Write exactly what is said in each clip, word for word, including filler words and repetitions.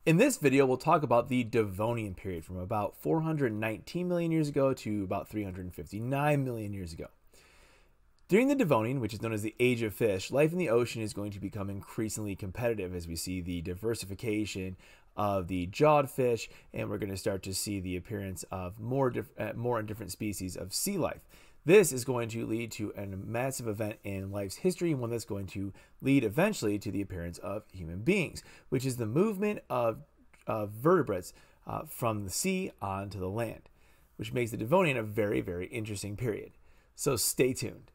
In this video, we'll talk about the Devonian period from about four hundred nineteen million years ago to about three hundred fifty-nine million years ago. During the Devonian, which is known as the Age of Fish, life in the ocean is going to become increasingly competitive as we see the diversification of the jawed fish, and we're going to start to see the appearance of more, uh, more and different species of sea life. This is going to lead to a massive event in life's history, one that's going to lead eventually to the appearance of human beings, which is the movement of, of vertebrates uh, from the sea onto the land, which makes the Devonian a very, very interesting period. So stay tuned.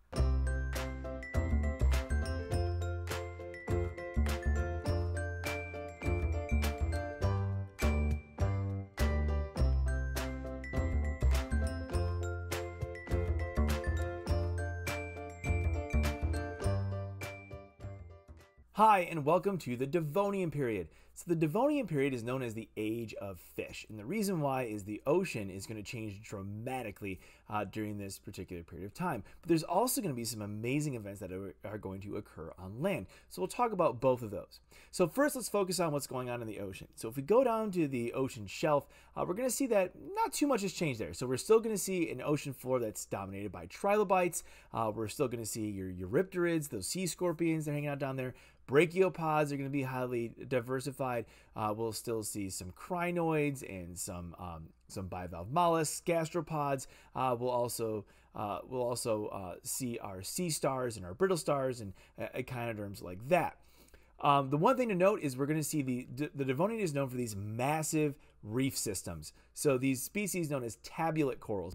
Hi, and welcome to the Devonian period. So the Devonian period is known as the Age of Fish, and the reason why is the ocean is going to change dramatically uh, during this particular period of time. But there's also going to be some amazing events that are, are going to occur on land. So we'll talk about both of those. So first, let's focus on what's going on in the ocean. So if we go down to the ocean shelf, uh, we're going to see that not too much has changed there. So we're still going to see an ocean floor that's dominated by trilobites. Uh, we're still going to see your Eurypterids, those sea scorpions that are hanging out down there. Brachiopods are going to be highly diversified. Uh, we'll still see some crinoids and some um, some bivalve mollusks, gastropods. Uh, we'll also uh, we'll also uh, see our sea stars and our brittle stars and uh, echinoderms like that. Um, the one thing to note is we're going to see the the Devonian is known for these massive reef systems. So these species known as tabulate corals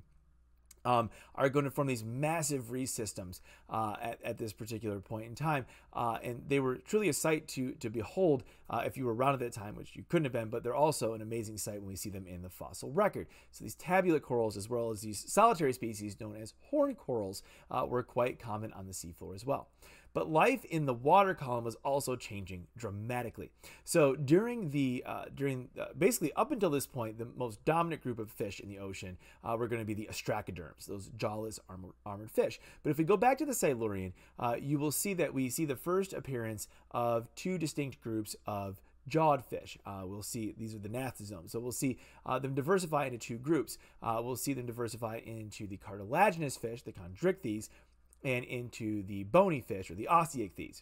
Um, are going to form these massive reef systems uh, at, at this particular point in time. Uh, and they were truly a sight to, to behold uh, if you were around at that time, which you couldn't have been, but they're also an amazing sight when we see them in the fossil record. So these tabulate corals, as well as these solitary species known as horn corals, uh, were quite common on the seafloor as well. But life in the water column was also changing dramatically. So during the uh, during uh, basically up until this point, the most dominant group of fish in the ocean uh, were going to be the ostracoderms, those jawless armored, armored fish. But if we go back to the Silurian, uh, you will see that we see the first appearance of two distinct groups of jawed fish. Uh, we'll see these are the gnathozomes. So we'll see uh, them diversify into two groups. Uh, we'll see them diversify into the cartilaginous fish, the chondrichthyes, and into the bony fish, or the osteichthyes.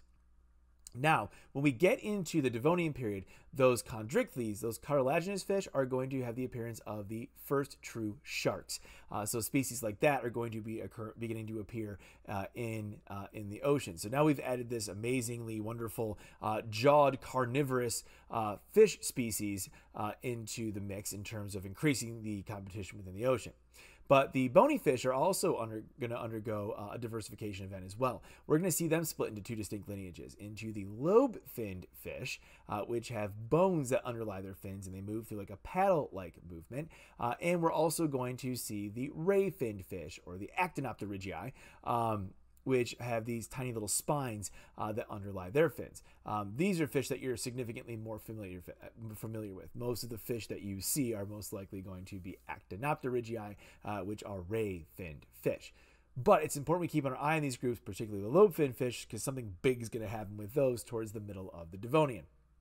Now, when we get into the Devonian period, those chondrichthyes, those cartilaginous fish, are going to have the appearance of the first true sharks. Uh, so species like that are going to be occur, beginning to appear uh, in uh, in the ocean. So now we've added this amazingly wonderful uh, jawed carnivorous uh, fish species uh, into the mix in terms of increasing the competition within the ocean. But the bony fish are also under, going to undergo uh, a diversification event as well. We're going to see them split into two distinct lineages, into the lobe-finned fish, uh, which have bones that underlie their fins, and they move through like a paddle-like movement. Uh, and we're also going to see the ray-finned fish, or the actinopterygii, um, which have these tiny little spines uh, that underlie their fins. Um, these are fish that you're significantly more familiar, familiar with. Most of the fish that you see are most likely going to be actinopterygii, uh, which are ray-finned fish. But it's important we keep an eye on these groups, particularly the lobe-finned fish, because something big is going to happen with those towards the middle of the Devonian.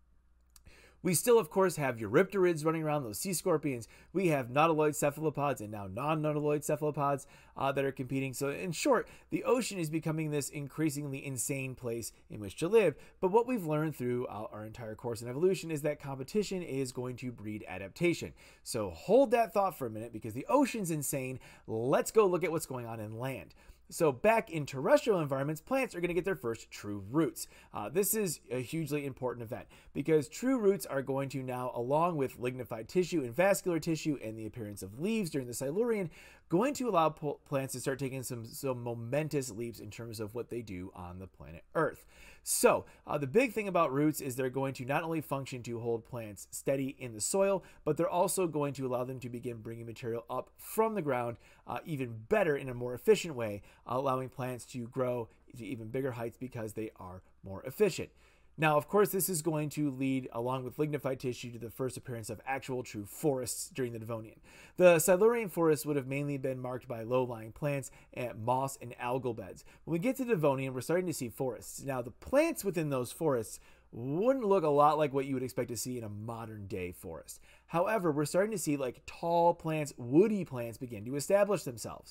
We still, of course, have Eurypterids running around, those sea scorpions. We have nautiloid cephalopods and now non-nautiloid cephalopods uh, that are competing. So in short, the ocean is becoming this increasingly insane place in which to live. But what we've learned throughout our entire course in evolution is that competition is going to breed adaptation. So hold that thought for a minute, because the ocean's insane. Let's go look at what's going on in land. So back in terrestrial environments, plants are going to get their first true roots. Uh, this is a hugely important event, because true roots are going to now, along with lignified tissue and vascular tissue and the appearance of leaves during the Silurian, going to allow plants to start taking some, some momentous leaps in terms of what they do on the planet Earth. So uh, the big thing about roots is they're going to not only function to hold plants steady in the soil, but they're also going to allow them to begin bringing material up from the ground uh, even better in a more efficient way, allowing plants to grow to even bigger heights because they are more efficient. Now, of course, this is going to lead, along with lignified tissue, to the first appearance of actual true forests during the Devonian. The Silurian forests would have mainly been marked by low-lying plants, and moss, and algal beds. When we get to Devonian, we're starting to see forests. Now, the plants within those forests wouldn't look a lot like what you would expect to see in a modern day forest. However, we're starting to see like tall plants, woody plants begin to establish themselves.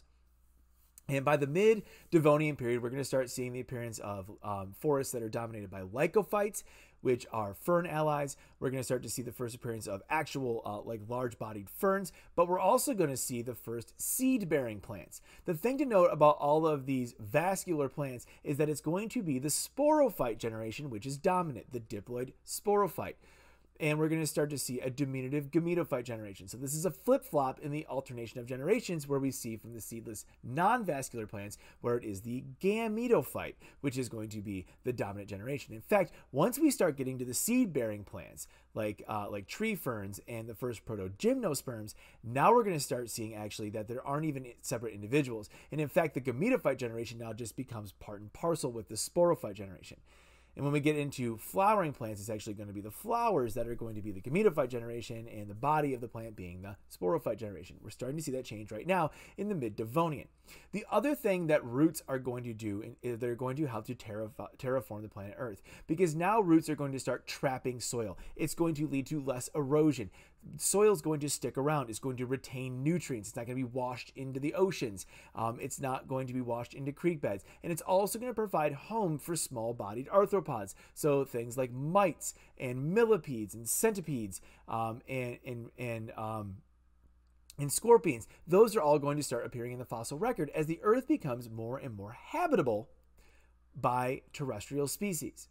And by the mid-Devonian period, we're going to start seeing the appearance of um, forests that are dominated by lycophytes, which are fern allies. We're going to start to see the first appearance of actual uh, like large-bodied ferns, but we're also going to see the first seed-bearing plants. The thing to note about all of these vascular plants is that it's going to be the sporophyte generation, which is dominant, the diploid sporophyte. And we're going to start to see a diminutive gametophyte generation. So this is a flip-flop in the alternation of generations where we see from the seedless non-vascular plants where it is the gametophyte, which is going to be the dominant generation. In fact, once we start getting to the seed-bearing plants, like uh, like tree ferns and the first proto-gymnosperms, now we're going to start seeing actually that there aren't even separate individuals. And in fact, the gametophyte generation now just becomes part and parcel with the sporophyte generation. And when we get into flowering plants, it's actually going to be the flowers that are going to be the gametophyte generation and the body of the plant being the sporophyte generation. We're starting to see that change right now in the mid-Devonian. The other thing that roots are going to do is they're going to help to terraform the planet Earth, because now roots are going to start trapping soil. It's going to lead to less erosion. Soil is going to stick around. It's going to retain nutrients. It's not going to be washed into the oceans. Um, it's not going to be washed into creek beds. And it's also going to provide home for small-bodied arthropods. So things like mites and millipedes and centipedes um, and, and, and, um, and scorpions. Those are all going to start appearing in the fossil record as the Earth becomes more and more habitable by terrestrial species.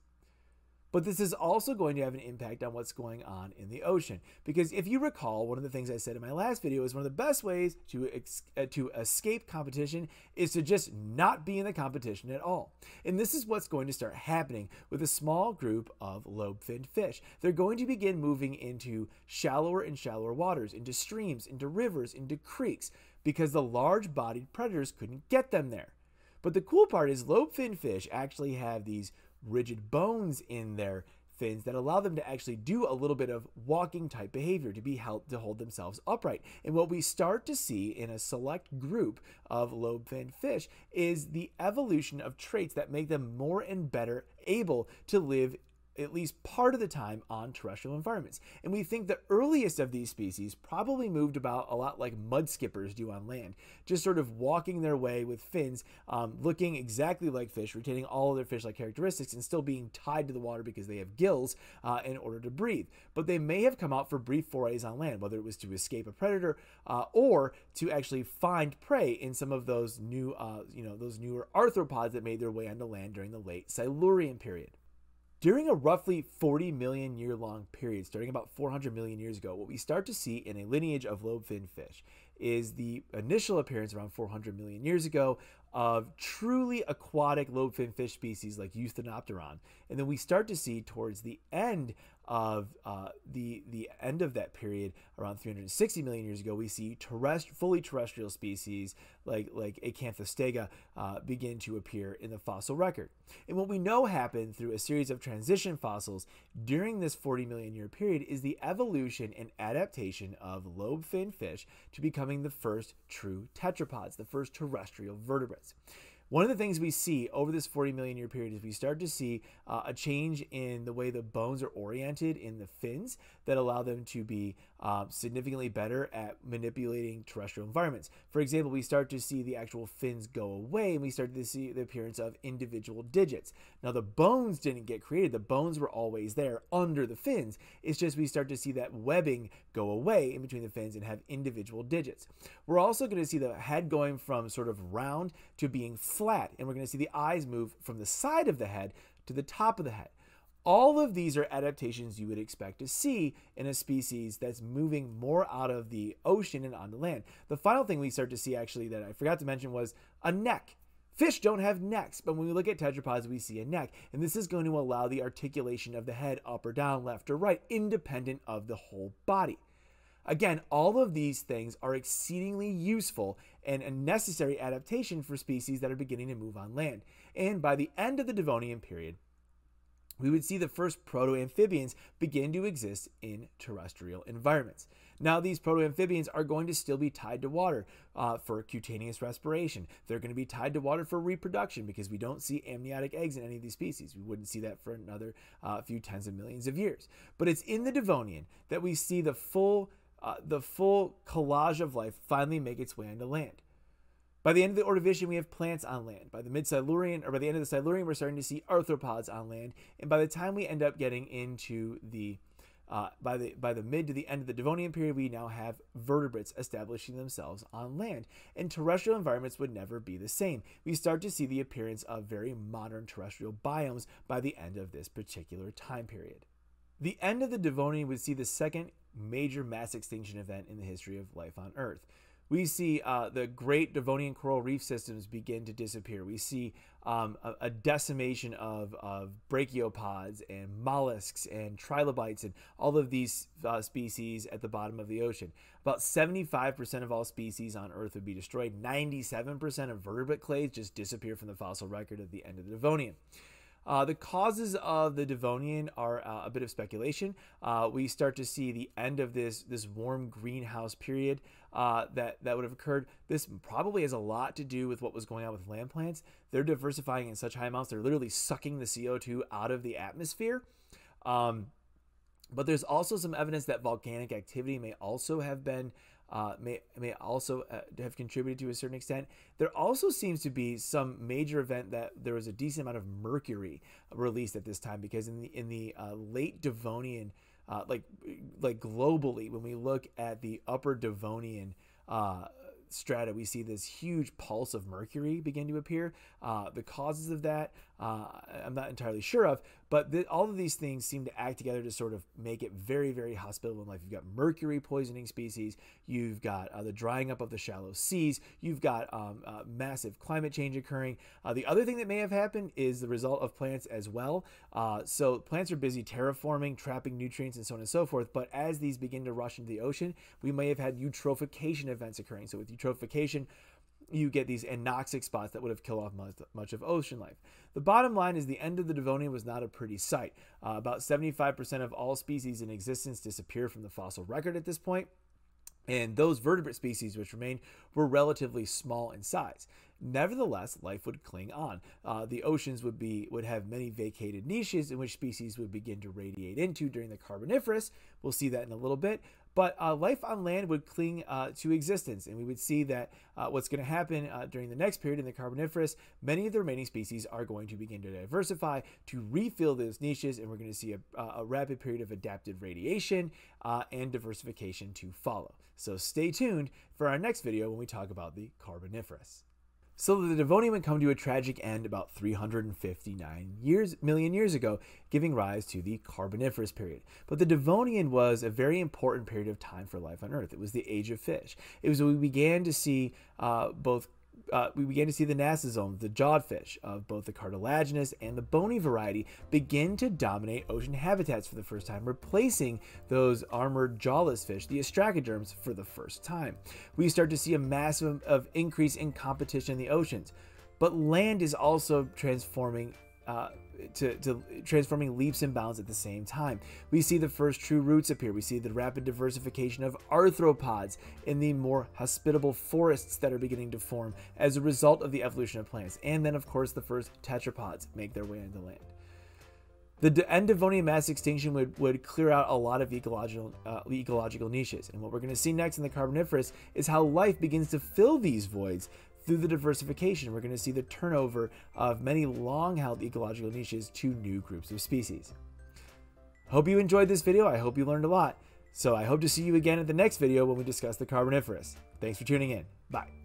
But this is also going to have an impact on what's going on in the ocean. Because if you recall, one of the things I said in my last video is one of the best ways to, ex uh, to escape competition is to just not be in the competition at all. And this is what's going to start happening with a small group of lobe-finned fish. They're going to begin moving into shallower and shallower waters, into streams, into rivers, into creeks, because the large-bodied predators couldn't get them there. But the cool part is lobe-finned fish actually have these rigid bones in their fins that allow them to actually do a little bit of walking type behavior to be helped to hold themselves upright. And what we start to see in a select group of lobe-finned fish is the evolution of traits that make them more and better able to live at least part of the time on terrestrial environments. And we think the earliest of these species probably moved about a lot like mud skippers do on land, just sort of walking their way with fins, um, looking exactly like fish, retaining all of their fish-like characteristics and still being tied to the water because they have gills uh, in order to breathe. But they may have come out for brief forays on land, whether it was to escape a predator uh, or to actually find prey in some of those new, uh, you know, those newer arthropods that made their way onto land during the late Silurian period. During a roughly forty million year long period, starting about four hundred million years ago, what we start to see in a lineage of lobe-finned fish is the initial appearance around four hundred million years ago of truly aquatic lobe-finned fish species like Euthanopteron. And then we start to see towards the end of uh, the, the end of that period, around three hundred sixty million years ago, we see terrest fully terrestrial species like, like Acanthostega uh, begin to appear in the fossil record. And what we know happened through a series of transition fossils during this forty million year period is the evolution and adaptation of lobe-finned fish to becoming the first true tetrapods, the first terrestrial vertebrates. One of the things we see over this forty million year period is we start to see uh, a change in the way the bones are oriented in the fins that allow them to be uh, significantly better at manipulating terrestrial environments. For example, we start to see the actual fins go away and we start to see the appearance of individual digits. Now the bones didn't get created, the bones were always there under the fins. It's just we start to see that webbing go away in between the fins and have individual digits. We're also going to see the head going from sort of round to being flat, and we're going to see the eyes move from the side of the head to the top of the head. All of these are adaptations you would expect to see in a species that's moving more out of the ocean and onto land. The final thing we start to see actually that I forgot to mention was a neck. Fish don't have necks, but when we look at tetrapods, we see a neck. And this is going to allow the articulation of the head up or down, left or right, independent of the whole body. Again, all of these things are exceedingly useful and a necessary adaptation for species that are beginning to move on land. And by the end of the Devonian period, we would see the first proto-amphibians begin to exist in terrestrial environments. Now, these proto-amphibians are going to still be tied to water uh, for cutaneous respiration. They're going to be tied to water for reproduction because we don't see amniotic eggs in any of these species. We wouldn't see that for another uh, few tens of millions of years. But it's in the Devonian that we see the full, uh, the full collage of life finally make its way onto land. By the end of the Ordovician, we have plants on land. By the mid-Silurian, or by the end of the Silurian, we're starting to see arthropods on land. And by the time we end up getting into the, uh, by the by the mid to the end of the Devonian period, we now have vertebrates establishing themselves on land. And terrestrial environments would never be the same. We start to see the appearance of very modern terrestrial biomes by the end of this particular time period. The end of the Devonian would see the second major mass extinction event in the history of life on Earth. We see uh, the great Devonian coral reef systems begin to disappear. We see um, a, a decimation of, of brachiopods and mollusks and trilobites and all of these uh, species at the bottom of the ocean. About seventy-five percent of all species on Earth would be destroyed. ninety-seven percent of vertebrate clades just disappear from the fossil record at the end of the Devonian. Uh, the causes of the Devonian are uh, a bit of speculation. Uh, we start to see the end of this this warm greenhouse period uh, that, that would have occurred. This probably has a lot to do with what was going on with land plants. They're diversifying in such high amounts. They're literally sucking the C O two out of the atmosphere. Um, but there's also some evidence that volcanic activity may also have been Uh, may, may also uh, have contributed to a certain extent. There also seems to be some major event that there was a decent amount of mercury released at this time, because in the in the uh, late Devonian, uh, like like globally, when we look at the upper Devonian uh, strata, we see this huge pulse of mercury begin to appear. Uh, the causes of that, uh, I'm not entirely sure of, but the, all of these things seem to act together to sort of make it very, very hospitable in life. You've got mercury poisoning species, you've got uh, the drying up of the shallow seas, you've got um, uh, massive climate change occurring. Uh, the other thing that may have happened is the result of plants as well. Uh, so plants are busy terraforming, trapping nutrients, and so on and so forth, but as these begin to rush into the ocean, we may have had eutrophication events occurring. So with eutrophication, you get these anoxic spots that would have killed off much, much of ocean life. The bottom line is the end of the Devonian was not a pretty sight. Uh, about seventy-five percent of all species in existence disappear from the fossil record at this point. And those vertebrate species which remained were relatively small in size. Nevertheless, life would cling on. Uh, the oceans would be would have many vacated niches in which species would begin to radiate into during the Carboniferous. We'll see that in a little bit. But uh, life on land would cling uh, to existence, and we would see that uh, what's going to happen uh, during the next period in the Carboniferous, many of the remaining species are going to begin to diversify to refill those niches, and we're going to see a, a rapid period of adaptive radiation uh, and diversification to follow. So stay tuned for our next video when we talk about the Carboniferous. So the Devonian would come to a tragic end about three hundred fifty-nine years, million years ago, giving rise to the Carboniferous period. But the Devonian was a very important period of time for life on Earth. It was the age of fish. It was when we began to see uh, both Uh, we began to see the Nasozoans, the jawed fish of both the cartilaginous and the bony variety, begin to dominate ocean habitats for the first time, replacing those armored jawless fish, the ostracoderms, for the first time. We start to see a massive of increase in competition in the oceans, but land is also transforming uh, to, to transforming leaps and bounds at the same time. We see the first true roots appear. We see the rapid diversification of arthropods in the more hospitable forests that are beginning to form as a result of the evolution of plants. And then, of course, the first tetrapods make their way into land. The end Devonian mass extinction would, would clear out a lot of ecological, uh, ecological niches. And what we're going to see next in the Carboniferous is how life begins to fill these voids through the diversification. We're going to see the turnover of many long-held ecological niches to new groups of species. Hope you enjoyed this video. I hope you learned a lot. So I hope to see you again at the next video when we discuss the Carboniferous. Thanks for tuning in. Bye.